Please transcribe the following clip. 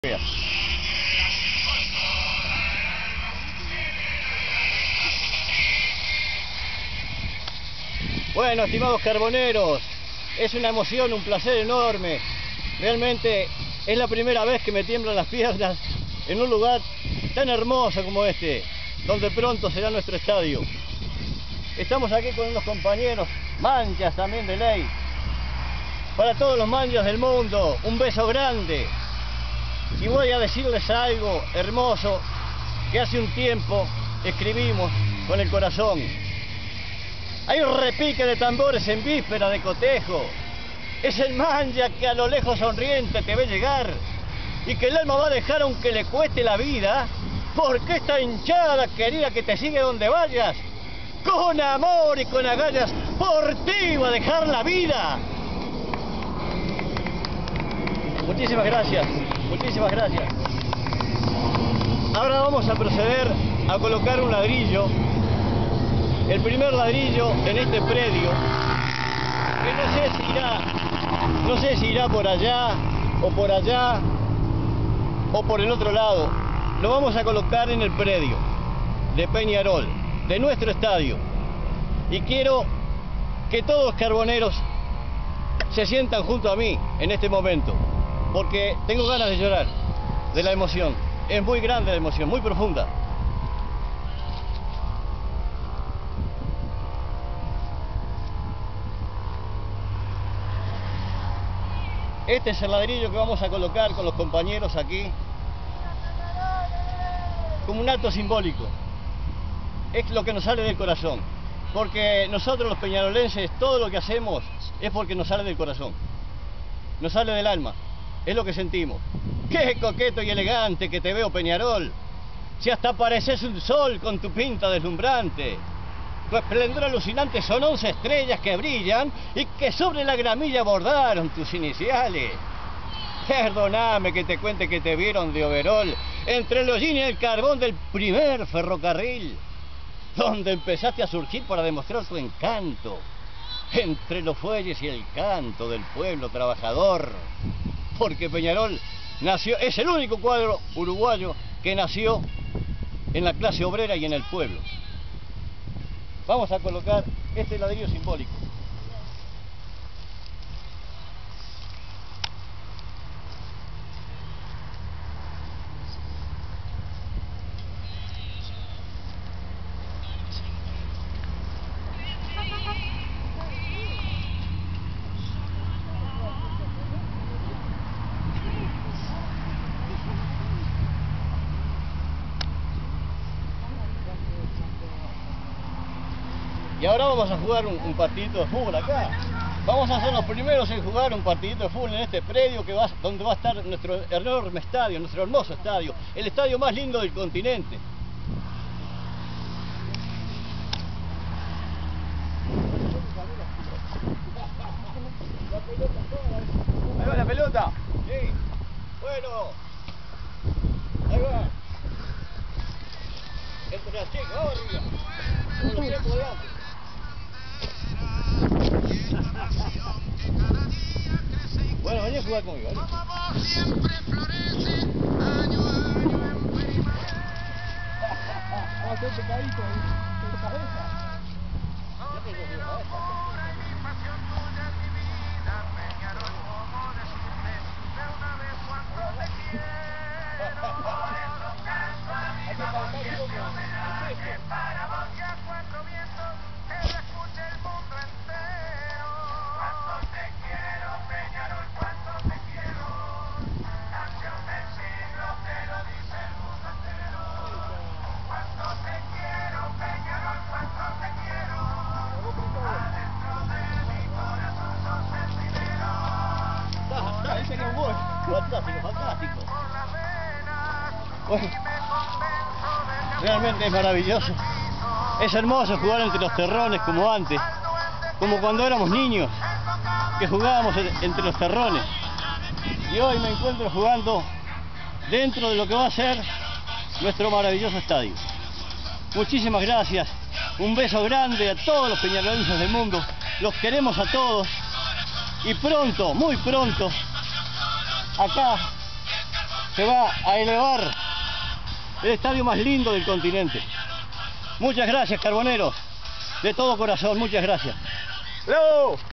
Bueno, estimados carboneros, es una emoción, un placer enorme. Realmente es la primera vez que me tiemblan las piernas en un lugar tan hermoso como este, donde pronto será nuestro estadio. Estamos aquí con unos compañeros, manchas también de ley. Para todos los manchas del mundo, un beso grande. Y voy a decirles algo hermoso que hace un tiempo escribimos con el corazón. Hay un repique de tambores en víspera de cotejo. Es el mancha que a lo lejos sonriente te ve llegar y que el alma va a dejar aunque le cueste la vida, porque esta hinchada querida que te sigue donde vayas, con amor y con agallas, por ti va a dejar la vida. Muchísimas gracias, muchísimas gracias. Ahora vamos a proceder a colocar un ladrillo, el primer ladrillo en este predio, que no sé si irá por allá, o por el otro lado. Lo vamos a colocar en el predio de Peñarol, de nuestro estadio. Y quiero que todos los carboneros se sientan junto a mí en este momento, porque tengo ganas de llorar de la emoción. Es muy grande la emoción, muy profunda. Este es el ladrillo que vamos a colocar con los compañeros aquí, como un acto simbólico. Es lo que nos sale del corazón, porque nosotros los peñarolenses, todo lo que hacemos es porque nos sale del corazón, nos sale del alma, es lo que sentimos. ¡Qué coqueto y elegante que te veo, Peñarol! Si hasta pareces un sol con tu pinta deslumbrante. Tu esplendor alucinante son 11 estrellas que brillan y que sobre la gramilla bordaron tus iniciales. Perdóname que te cuente que te vieron de overol entre el hollín y el carbón del primer ferrocarril, donde empezaste a surgir para demostrar tu encanto, entre los fuelles y el canto del pueblo trabajador. Porque Peñarol nació, es el único cuadro uruguayo que nació en la clase obrera y en el pueblo. Vamos a colocar este ladrillo simbólico. Y ahora vamos a jugar un partidito de fútbol acá. Vamos a ser los primeros en jugar un partidito de fútbol en este predio donde va a estar nuestro enorme estadio, nuestro hermoso estadio, el estadio más lindo del continente. Ahí va la pelota. Sí. Bueno. Ahí va. Entre las chicas, vamos arriba. Como los tiempos de antes. Bueno, vení a jugar conmigo, ¿vale? Siempre florece, año a año en primavera. Vamos a hacer pecadito en tu cabeza. Ya tengo mi cabeza. Mi pasión tuya es mi vida, Peñarol, ¿cómo decirte de una vez cuánto te quiero? Por eso canto a mi voz y este homenaje para vos y a cuatro vientos que lo escuche el mundo entero. Cuánto te quiero, Peñarol, cuánto te quiero. Canción del siglo te lo dice el mundo entero. Cuánto te quiero, Peñarol, cuánto te quiero. Adentro de mi corazón sos el primero. Ahí sería un gol. Fantástico, fantástico. Bueno, realmente es maravilloso. Es hermoso jugar entre los terrones como antes, como cuando éramos niños, que jugábamos entre los terrones. Y hoy me encuentro jugando dentro de lo que va a ser nuestro maravilloso estadio. Muchísimas gracias, un beso grande a todos los peñarolenses del mundo, los queremos a todos y pronto, muy pronto, acá se va a elevar el estadio más lindo del continente. Muchas gracias, carboneros, de todo corazón, muchas gracias. ¡Bravo!